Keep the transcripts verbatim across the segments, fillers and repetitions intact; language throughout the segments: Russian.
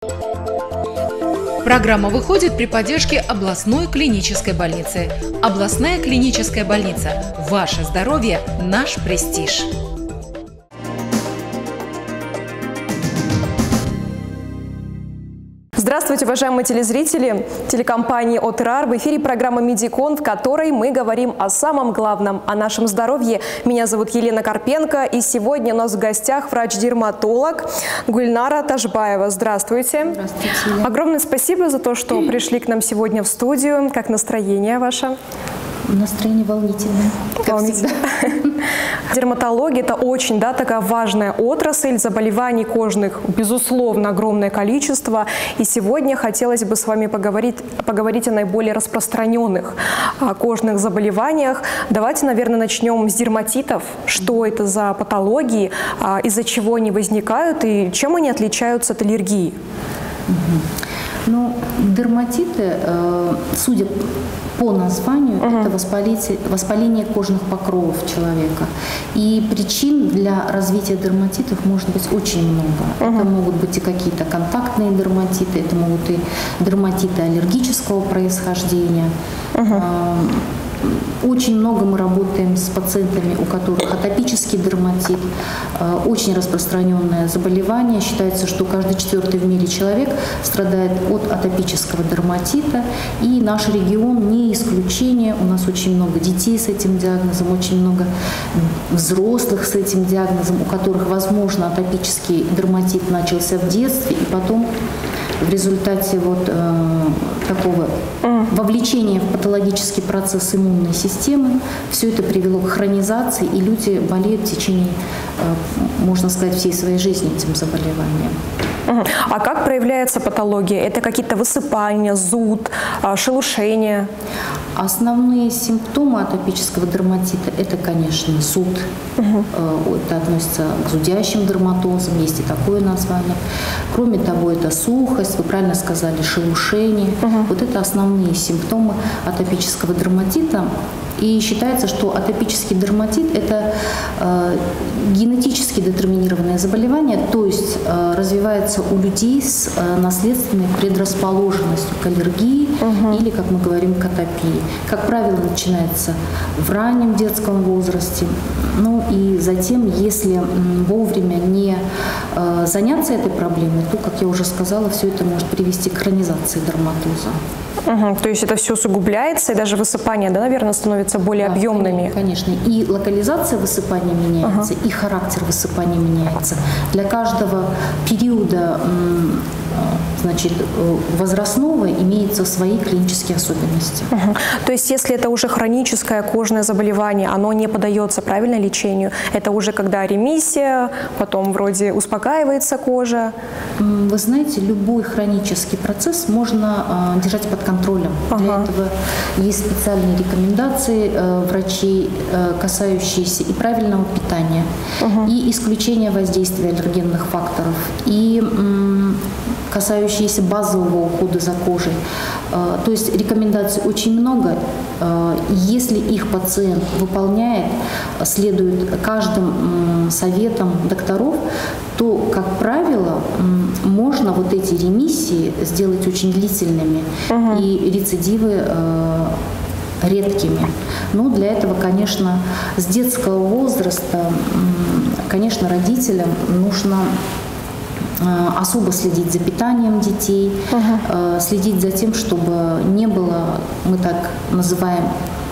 Программа выходит при поддержке областной клинической больницы. Областная клиническая больница. Ваше здоровье – наш престиж. Здравствуйте, уважаемые телезрители телекомпании ОТРАР. В эфире программа «Медикон», в которой мы говорим о самом главном, о нашем здоровье. Меня зовут Елена Карпенко, и сегодня у нас в гостях врач-дерматолог Гульнара Ташбаева. Здравствуйте. Здравствуйте, Елена. Огромное спасибо за то, что пришли к нам сегодня в студию. Как настроение ваше? Настроение волнительное, как всегда. Дерматология – это очень, да, такая важная отрасль, заболеваний кожных, безусловно, огромное количество. И сегодня хотелось бы с вами поговорить, поговорить о наиболее распространенных о кожных заболеваниях. Давайте, наверное, начнем с дерматитов. Что это за патологии, из-за чего они возникают и чем они отличаются от аллергии? Ну, дерматиты, судя по названию, uh-huh. это воспаление, воспаление кожных покровов человека. И причин для развития дерматитов может быть очень много. Uh-huh. Это могут быть и какие-то контактные дерматиты, это могут и дерматиты аллергического происхождения. Uh-huh. Очень много мы работаем с пациентами, у которых атопический дерматит, очень распространенное заболевание. Считается, что каждый четвертый в мире человек страдает от атопического дерматита. И наш регион не исключение. У нас очень много детей с этим диагнозом, очень много взрослых с этим диагнозом, у которых, возможно, атопический дерматит начался в детстве, и потом в результате вот э, такого вовлечения в патологический процесс иммунной системы все это привело к хронизации, и люди болеют в течение, э, можно сказать, всей своей жизни этим заболеванием. А как проявляется патология? Это какие-то высыпания, зуд, шелушения? Основные симптомы атопического дерматита – это, конечно, зуд. Угу. Это относится к зудящим дерматозам, есть и такое название. Кроме того, это сухость, вы правильно сказали, шелушение. Угу. Вот это основные симптомы атопического дерматита. И считается, что атопический дерматит – это э, генетически детерминированное заболевание, то есть э, развивается у людей с э, наследственной предрасположенностью к аллергии угу. или, как мы говорим, к атопии. Как правило, начинается в раннем детском возрасте. Ну и затем, если вовремя не э, заняться этой проблемой, то, как я уже сказала, все это может привести к хронизации дерматоза. Угу, то есть это все усугубляется, и даже высыпания, да, наверное, становятся более да, объемными. Конечно. И локализация высыпания меняется, угу. и характер высыпания меняется. Для каждого периода, значит, возрастного имеются свои клинические особенности. Угу. То есть если это уже хроническое кожное заболевание, оно не поддается правильно лечению, это уже когда ремиссия, потом вроде успокаивается кожа? Вы знаете, любой хронический процесс можно держать под контролем. Ага. Для этого есть специальные рекомендации э, врачей, э, касающиеся и правильного питания, ага. и исключения воздействия аллергенных факторов, и м, касающиеся базового ухода за кожей. Э, то есть рекомендаций очень много. Э, если их пациент выполняет, следует каждым м, советам докторов, то, как правило, можно вот эти ремиссии сделать очень длительными uh-huh. и рецидивы э, редкими. Но для этого, конечно, с детского возраста, конечно, родителям нужно э, особо следить за питанием детей, uh-huh. э, следить за тем, чтобы не было, мы так называем,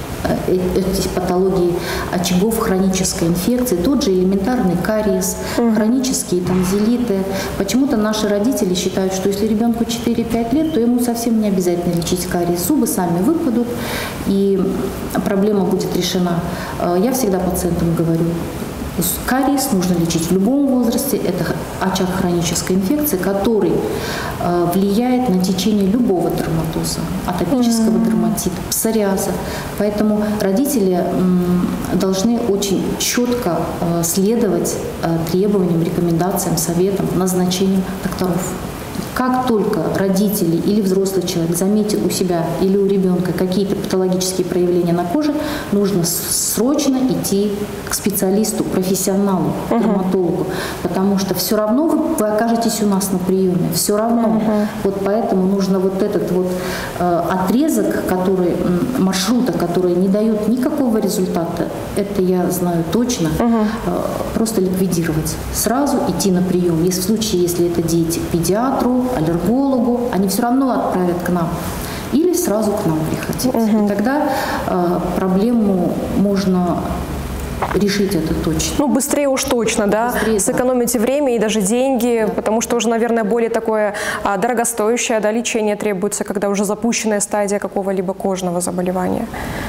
эти патологии очагов хронической инфекции, тот же элементарный кариес, угу. хронические танзелиты. Почему-то наши родители считают, что если ребенку четыре-пять лет, то ему совсем не обязательно лечить кариес. Зубы сами выпадут, и проблема будет решена. Я всегда пациентам говорю, кариес нужно лечить в любом возрасте. Это очаг хронической инфекции, который э, влияет на течение любого дерматоза, атопического mm-hmm. дерматита, псориаза. Поэтому родители м, должны очень четко э, следовать э, требованиям, рекомендациям, советам, назначениям докторов. Как только родители или взрослый человек заметил у себя или у ребенка какие-то патологические проявления на коже, нужно срочно идти к специалисту, профессионалу, к дерматологу, потому что все равно вы, вы окажетесь у нас на приеме, все равно. Uh-huh. Вот поэтому нужно вот этот вот э, отрезок, который, маршрута, который не дает никакого результата, это я знаю точно, uh-huh. э, просто ликвидировать. Сразу идти на прием. Если в случае, если это дети, к педиатру, аллергологу, они все равно отправят к нам. Или сразу к нам приходить. Uh-huh. И тогда э, проблему можно решить, это точно. Ну, быстрее уж точно, да? Быстрее, сэкономите да. время и даже деньги, да. потому что уже, наверное, более такое а, дорогостоящее да, лечение требуется, когда уже запущенная стадия какого-либо кожного заболевания.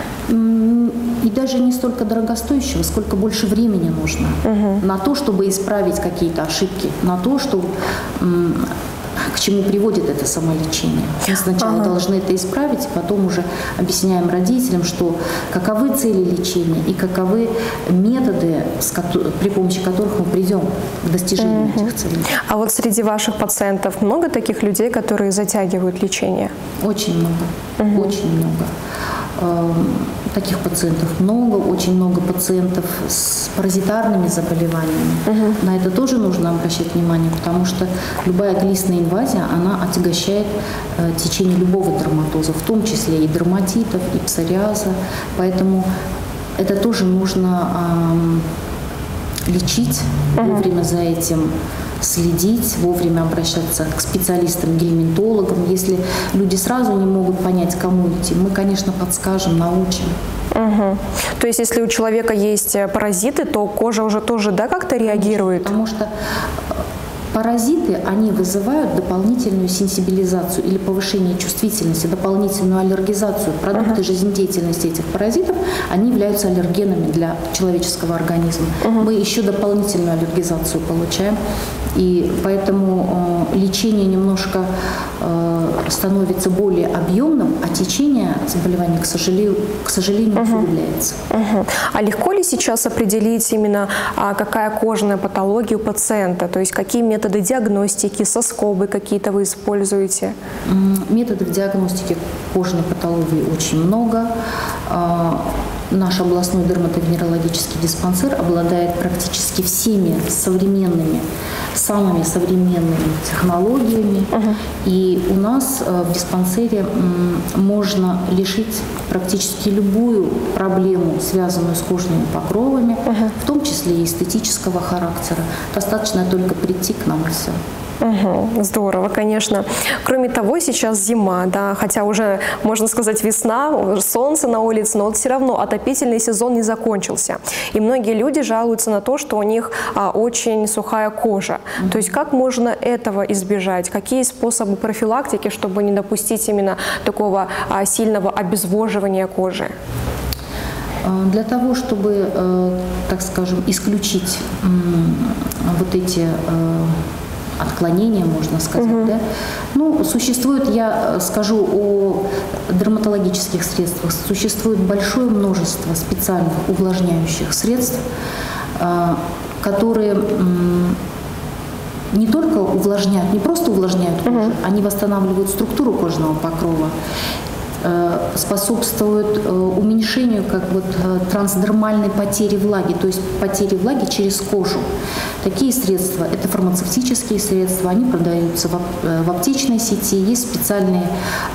И даже не столько дорогостоящего, сколько больше времени нужно угу. на то, чтобы исправить какие-то ошибки, на то, что... к чему приводит это самолечение. Мы сначала ага. должны это исправить, потом уже объясняем родителям, что каковы цели лечения и каковы методы, при помощи которых мы придем к достижению угу. этих целей. А вот среди ваших пациентов много таких людей, которые затягивают лечение? Очень много, угу. очень много. Таких пациентов много, очень много пациентов с паразитарными заболеваниями. Угу. На это тоже нужно обращать внимание, потому что любая глистная инвазия, она отягощает э, течение любого дерматоза, в том числе и дерматитов, и псориаза. Поэтому это тоже нужно э, лечить, угу. вовремя за этим следить, вовремя обращаться к специалистам, гельминтологам. Если люди сразу не могут понять, к кому идти, мы, конечно, подскажем, научим. Угу. То есть, если у человека есть паразиты, то кожа уже тоже, да, как-то реагирует? Потому что паразиты, они вызывают дополнительную сенсибилизацию или повышение чувствительности, дополнительную аллергизацию. Продукты uh-huh. жизнедеятельности этих паразитов, они являются аллергенами для человеческого организма. Uh-huh. Мы еще дополнительную аллергизацию получаем. И поэтому э, лечение немножко э, становится более объемным, а течение заболевания, к сожалению, к сожалению uh-huh. усугубляется. Uh-huh. А легко ли сейчас определить именно, а, какая кожная патология у пациента? То есть какие методы диагностики, соскобы какие-то вы используете? Методов диагностики кожной патологии очень много. Наш областной дерматовенерологический диспансер обладает практически всеми современными, самыми современными технологиями. Uh-huh. И у нас в диспансере можно решить практически любую проблему, связанную с кожными покровами, uh-huh. в том числе и эстетического характера. Достаточно только прийти к нам и все. Угу, здорово, конечно. Кроме того, сейчас зима, да, хотя уже, можно сказать, весна, солнце на улице, но вот все равно отопительный сезон не закончился. И многие люди жалуются на то, что у них а, очень сухая кожа. Mm-hmm. То есть как можно этого избежать? Какие способы профилактики, чтобы не допустить именно такого а, сильного обезвоживания кожи? Для того, чтобы, э, так скажем, исключить э, вот эти... Э, отклонения, можно сказать, угу. да? Ну, существует, я скажу о дерматологических средствах, существует большое множество специальных увлажняющих средств, которые не только увлажняют, не просто увлажняют кожу, угу. они восстанавливают структуру кожного покрова, способствуют уменьшению как вот трансдермальной потери влаги, то есть потери влаги через кожу. Такие средства, это фармацевтические средства, они продаются в аптечной сети, есть специальные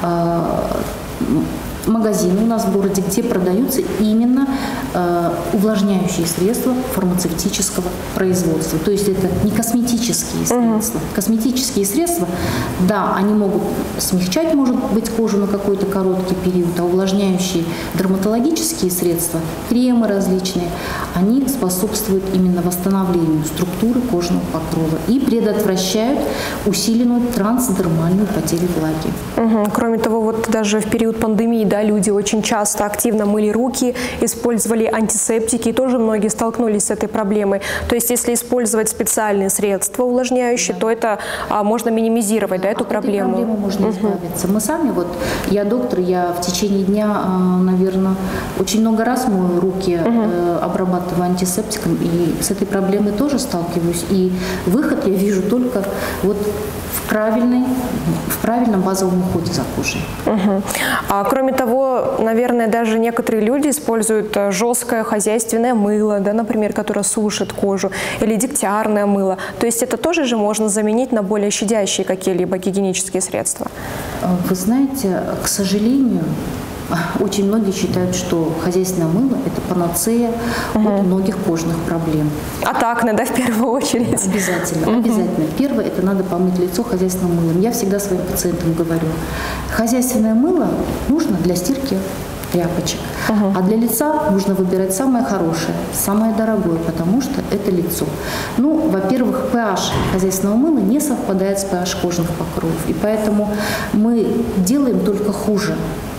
магазины у нас в городе, где продаются именно э, увлажняющие средства фармацевтического производства. То есть это не косметические средства. Uh-huh. Косметические средства, да, они могут смягчать, может быть, кожу на какой-то короткий период, а увлажняющие дерматологические средства, кремы различные, они способствуют именно восстановлению структуры кожного покрова и предотвращают усиленную трансдермальную потерю влаги. Uh-huh. Кроме того, вот даже в период пандемии, да, люди очень часто активно мыли руки, использовали антисептики, и тоже многие столкнулись с этой проблемой. То есть, если использовать специальные средства увлажняющие, да. то это а, можно минимизировать, да, эту От проблему. Этой проблемы можно uh-huh. избавиться. Мы сами, вот, я доктор, я в течение дня, наверное, очень много раз мою руки, uh-huh. обрабатываю антисептиком, и с этой проблемой тоже сталкиваюсь. И выход я вижу только вот в, правильной, в правильном базовом уходе за кожей. Угу. А, кроме того, наверное, даже некоторые люди используют жесткое хозяйственное мыло, да, например, которое сушит кожу, или дегтярное мыло. То есть это тоже же можно заменить на более щадящие какие-либо гигиенические средства? Вы знаете, к сожалению, очень многие считают, что хозяйственное мыло – это панацея угу. от многих кожных проблем. А так надо в первую очередь? Обязательно, угу. обязательно. Первое – это надо помыть лицо хозяйственным мылом. Я всегда своим пациентам говорю, хозяйственное мыло нужно для стирки тряпочек, угу. а для лица нужно выбирать самое хорошее, самое дорогое, потому что это лицо. Ну, во-первых, pH хозяйственного мыла не совпадает с pH кожных покровов, и поэтому мы делаем только хуже,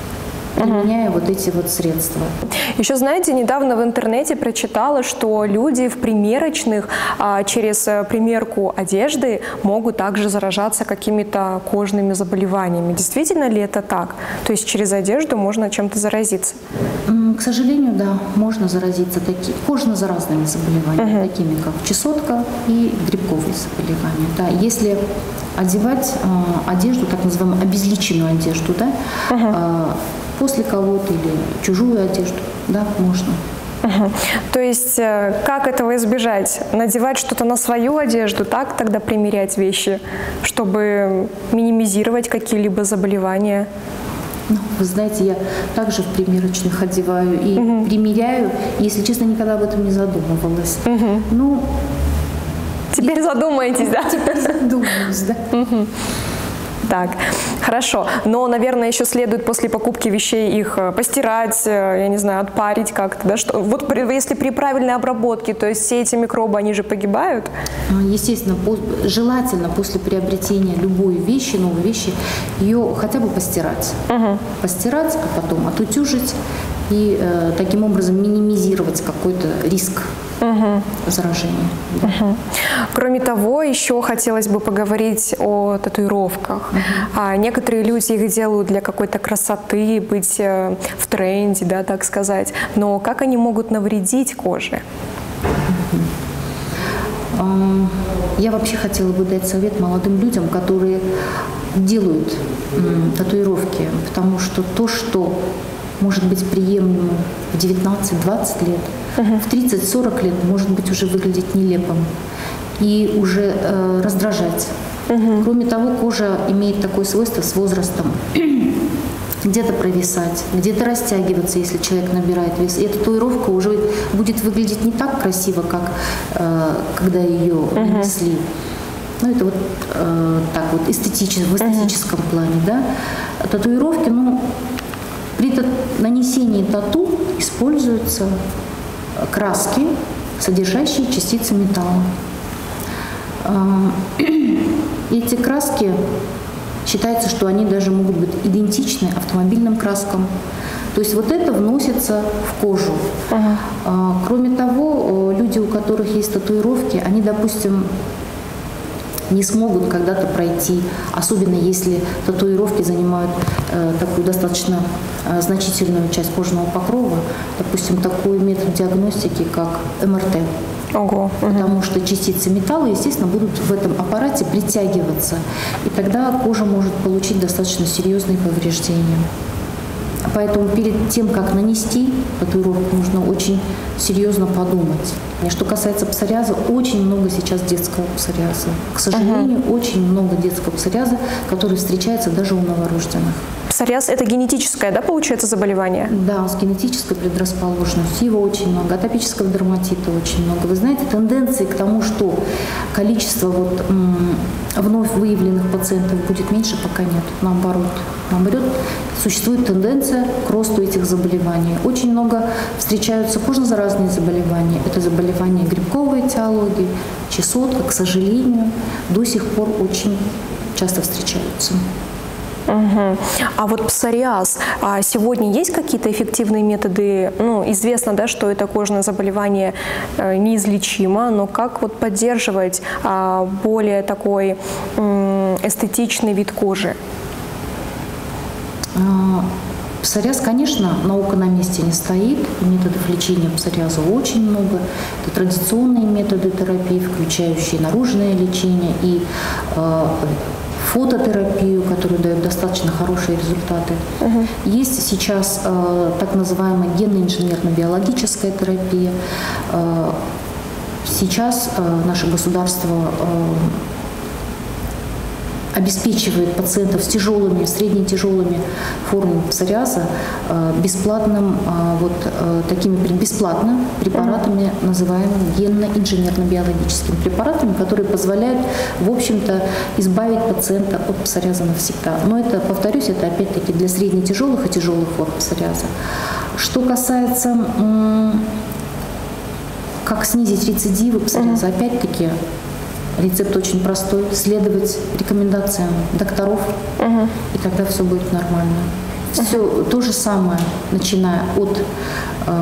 применяя вот эти вот средства. Еще, знаете, недавно в интернете прочитала, что люди в примерочных а, через примерку одежды могут также заражаться какими-то кожными заболеваниями. Действительно ли это так? То есть через одежду можно чем-то заразиться? К сожалению, да, можно заразиться таки, кожно-заразными заболеваниями, угу. такими как чесотка и грибковые заболевания. Да, если одевать э, одежду, так называемую обезличенную одежду, да, угу. э, после кого-то или чужую одежду, да, можно. Угу. То есть как этого избежать? Надевать что-то на свою одежду, так тогда примерять вещи, чтобы минимизировать какие-либо заболевания? Ну, вы знаете, я также в примерочных одеваю и угу. примеряю. Если честно, никогда об этом не задумывалась. Угу. Ну, теперь и... задумаетесь, да? Теперь задумаюсь, да. Угу. Так, хорошо. Но, наверное, еще следует после покупки вещей их постирать, я не знаю, отпарить как-то, да? Что, вот при, если при правильной обработке, то есть все эти микробы, они же погибают? Естественно, по, желательно после приобретения любой вещи, новой вещи, ее хотя бы постирать. Угу. Постирать, а потом отутюжить и э, таким образом минимизировать какой-то риск. Угу. заражения. Да. Угу. Кроме того, еще хотелось бы поговорить о татуировках. Угу. А, некоторые люди их делают для какой-то красоты, быть э, в тренде, да, так сказать. Но как они могут навредить коже? Угу. Я вообще хотела бы дать совет молодым людям, которые делают м, татуировки, потому что то, что может быть приемлемым в девятнадцать-двадцать лет, uh-huh. в тридцать-сорок лет может быть уже выглядеть нелепым и уже э, раздражать. Uh-huh. Кроме того, кожа имеет такое свойство с возрастом где-то провисать, где-то растягиваться, если человек набирает вес. И эта татуировка уже будет выглядеть не так красиво, как э, когда ее uh-huh. нанесли. Ну, это вот э, так вот эстетически, в эстетическом uh-huh. плане, да. Татуировки, ну, при нанесении тату используются краски, содержащие частицы металла. Эти краски, считается, что они даже могут быть идентичны автомобильным краскам. То есть вот это вносится в кожу. Uh-huh. Кроме того, люди, у которых есть татуировки, они, допустим, не смогут когда-то пройти, особенно если татуировки занимают э, такую достаточно э, значительную часть кожного покрова, допустим, такой метод диагностики, как эм эр тэ. Ого. Потому угу. что частицы металла, естественно, будут в этом аппарате притягиваться, и тогда кожа может получить достаточно серьезные повреждения. Поэтому перед тем, как нанести татуировку, нужно очень серьезно подумать. И что касается псориаза, очень много сейчас детского псориаза. К сожалению, uh-huh. очень много детского псориаза, который встречается даже у новорожденных. Псориаз – это генетическое, да, получается, заболевание? Да, с генетической предрасположенностью. Его очень много. Атопического дерматита очень много. Вы знаете, тенденции к тому, что количество вот, м- вновь выявленных пациентов будет меньше, пока нет. Наоборот. Наоборот, существует тенденция к росту этих заболеваний. Очень много встречаются кожно-заразные заболевания. Это заболевания грибковой этиологии, чесотка, к сожалению, до сих пор очень часто встречаются. Угу. А вот псориаз, а сегодня есть какие-то эффективные методы? Ну, известно, да, что это кожное заболевание э, неизлечимо, но как вот поддерживать а, более такой э, эстетичный вид кожи? Псориаз, конечно, наука на месте не стоит. Методов лечения псориаза очень много. Это традиционные методы терапии, включающие наружное лечение и э, фототерапию, которая дает достаточно хорошие результаты. Uh-huh. Есть сейчас э, так называемая генно-инженерно-биологическая терапия. Э, сейчас э, наше государство э, обеспечивает пациентов с тяжелыми, средне-тяжелыми формами псориаза э, бесплатным, э, вот э, такими бесплатно препаратами, uh-huh. называемыми генно-инженерно-биологическими препаратами, которые позволяют, в общем-то, избавить пациента от псориаза навсегда. Но это, повторюсь, это опять-таки для средне-тяжелых и тяжелых форм псориаза. Что касается, м- как снизить рецидивы псориаза, uh-huh. опять-таки, рецепт очень простой. Следовать рекомендациям докторов, угу. и тогда все будет нормально. Все угу. то же самое, начиная от э,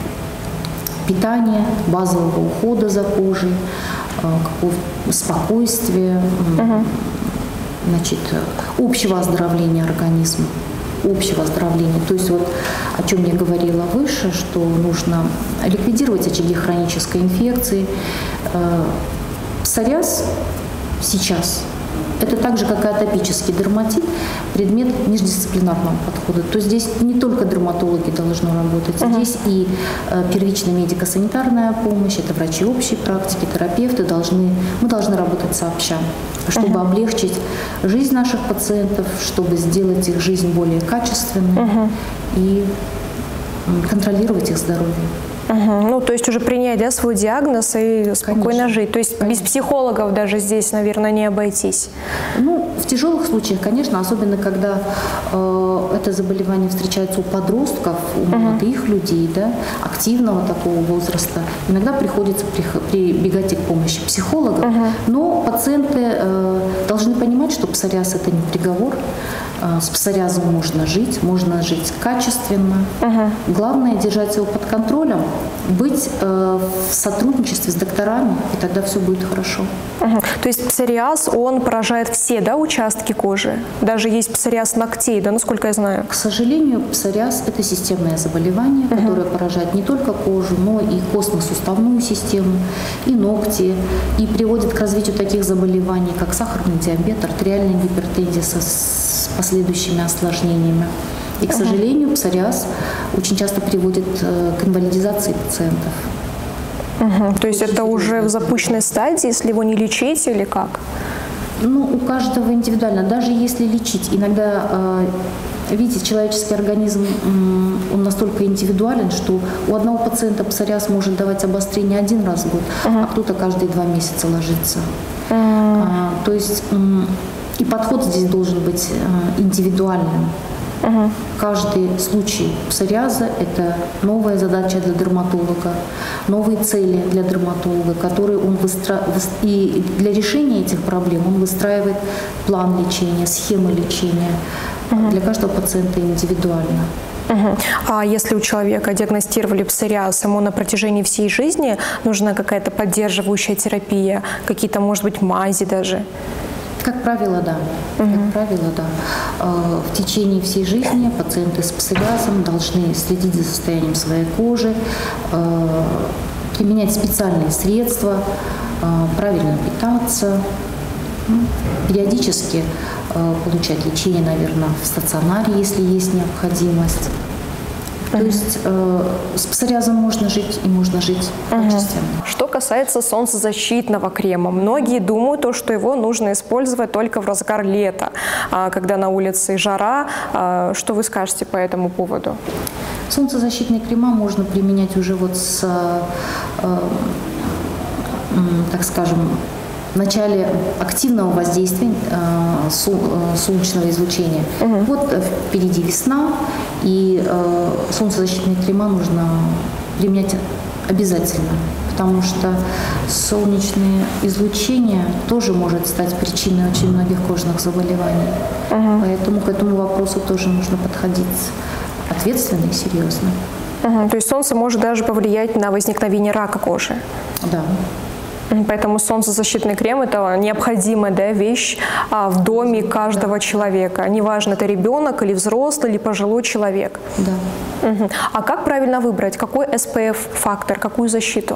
питания, базового ухода за кожей, э, какого-то спокойствия, угу. значит, общего оздоровления организма. Общего оздоровления. То есть вот о чем я говорила выше, что нужно ликвидировать очаги хронической инфекции. Э, Псориаз сейчас – это так же, как и атопический дерматит, предмет междисциплинарного подхода. То есть здесь не только дерматологи должны работать, uh-huh. здесь и э, первичная медико-санитарная помощь, это врачи общей практики, терапевты, должны, мы должны работать сообща, чтобы uh-huh. облегчить жизнь наших пациентов, чтобы сделать их жизнь более качественной uh-huh. и контролировать их здоровье. Угу. Ну, то есть уже принять, да, свой диагноз и спокойно Конечно. жить. То есть Конечно. без психологов даже здесь, наверное, не обойтись. Ну, в тяжелых случаях, конечно, особенно когда э, это заболевание встречается у подростков, у молодых угу. людей, да, активного такого возраста, иногда приходится прибегать и к помощи психологов. Угу. Но пациенты э, должны понимать, что псориаз – это не приговор. С псориазом можно жить, можно жить качественно. Угу. Главное – держать его под контролем, быть э, в сотрудничестве с докторами, и тогда все будет хорошо. Угу. То есть псориаз, он поражает все, да, участки кожи? Даже есть псориаз ногтей, да, насколько я знаю? К сожалению, псориаз – это системное заболевание, угу. которое поражает не только кожу, но и костно-суставную систему, и ногти, и приводит к развитию таких заболеваний, как сахарный диабет, артериальная гипертензия со с последующими осложнениями. И, к сожалению, псориаз очень часто приводит к инвалидизации пациентов. Угу. То есть очень это уже в запущенной стадии, если его не лечить или как? Ну, у каждого индивидуально. Даже если лечить, иногда, видите, человеческий организм, он настолько индивидуален, что у одного пациента псориаз может давать обострение один раз в год, угу. а кто-то каждые два месяца ложится. Угу. А, то есть и подход здесь должен быть индивидуальным. Угу. Каждый случай псориаза – это новая задача для дерматолога, новые цели для дерматолога, которые он выстра... и для решения этих проблем он выстраивает план лечения, схемы лечения угу. для каждого пациента индивидуально. Угу. А если у человека диагностировали псориаз, ему на протяжении всей жизни нужна какая-то поддерживающая терапия, какие-то, может быть, мази даже? Как правило, да. Угу. Как правило, да. В течение всей жизни пациенты с псориазом должны следить за состоянием своей кожи, применять специальные средства, правильно питаться, периодически получать лечение, наверное, в стационаре, если есть необходимость. То есть э, с псориазом можно жить и можно жить качественно. Угу. Что касается солнцезащитного крема, многие думают, то, что его нужно использовать только в разгар лета, а когда на улице жара. А, что вы скажете по этому поводу? Солнцезащитные крема можно применять уже вот с, э, э, так скажем, в начале активного воздействия э, солнечного излучения. Угу. Вот впереди весна, и э, солнцезащитные крема нужно применять обязательно, потому что солнечное излучение тоже может стать причиной очень многих кожных заболеваний. Угу. Поэтому к этому вопросу тоже нужно подходить ответственно и серьезно. Угу. То есть солнце может даже повлиять на возникновение рака кожи? Да. Поэтому солнцезащитный крем – это необходимая, да, вещь а, в доме каждого, да, человека. Неважно, это ребенок или взрослый, или пожилой человек. Да. Угу. А как правильно выбрать? Какой эс пэ эф-фактор, какую защиту?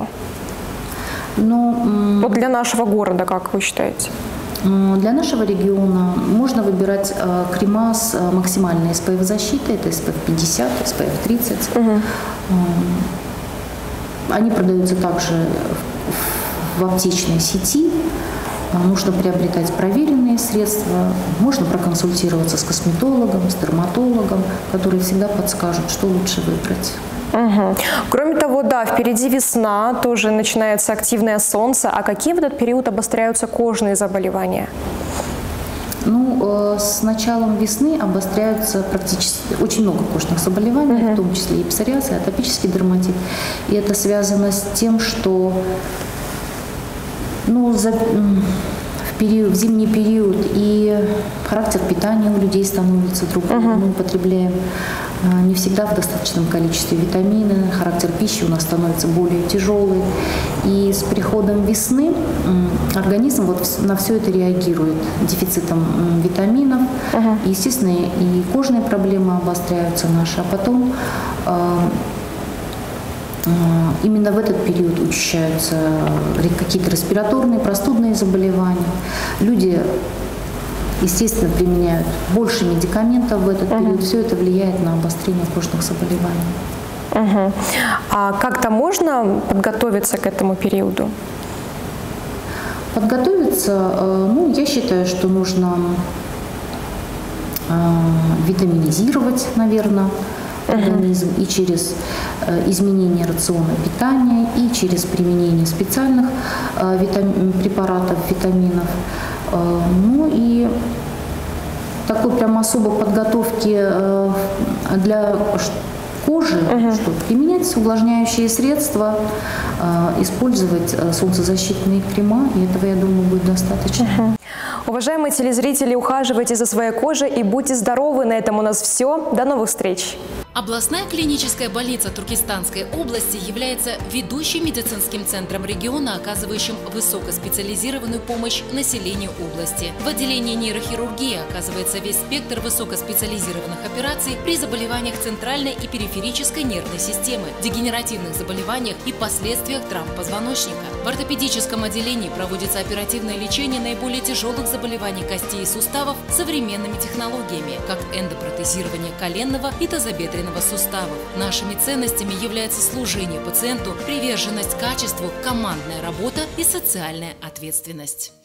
Ну, вот для нашего города, как вы считаете? Для нашего региона можно выбирать э, крема с э, максимальной эс пэ эф-защитой. Это эс пэ эф пятьдесят, эс пэ эф тридцать. Угу. Э, они продаются также в, в аптечной сети. Э, нужно приобретать проверенные средства. Можно проконсультироваться с косметологом, с дерматологом, которые всегда подскажут, что лучше выбрать. Угу. Кроме того, да, впереди весна, тоже начинается активное солнце. А какие в этот период обостряются кожные заболевания? Ну, э, с началом весны обостряются практически очень много кожных заболеваний, угу. в том числе и псориаз, и атопический дерматит. И это связано с тем, что ну, за, в, период, в зимний период и характер питания у людей становится другим. Угу. Мы употребляем не всегда в достаточном количестве витамины, характер пищи у нас становится более тяжелый. И с приходом весны организм вот на все это реагирует дефицитом витаминов. Uh-huh. Естественно, и кожные проблемы обостряются наши, а потом именно в этот период учащаются какие-то респираторные, простудные заболевания. Люди, естественно, применяют больше медикаментов в этот uh-huh. период. Все это влияет на обострение кожных заболеваний. Uh-huh. А как-то можно подготовиться к этому периоду? Подготовиться, ну, я считаю, что нужно витаминизировать, наверное, организм и через изменение рациона питания, и через применение специальных витам... препаратов, витаминов. Ну и такой прям особой подготовки для кожи, uh-huh. что применять увлажняющие средства, использовать солнцезащитные крема, и этого, я думаю, будет достаточно. Uh-huh. Уважаемые телезрители, ухаживайте за своей кожей и будьте здоровы. На этом у нас все. До новых встреч! Областная клиническая больница Туркестанской области является ведущим медицинским центром региона, оказывающим высокоспециализированную помощь населению области. В отделении нейрохирургии оказывается весь спектр высокоспециализированных операций при заболеваниях центральной и периферической нервной системы, дегенеративных заболеваниях и последствиях травм позвоночника. В ортопедическом отделении проводится оперативное лечение наиболее тяжелых заболеваний костей и суставов современными технологиями, как эндопротезирование коленного и тазобедренного суставов. Нашими ценностями является служение пациенту, приверженность качеству, командная работа и социальная ответственность.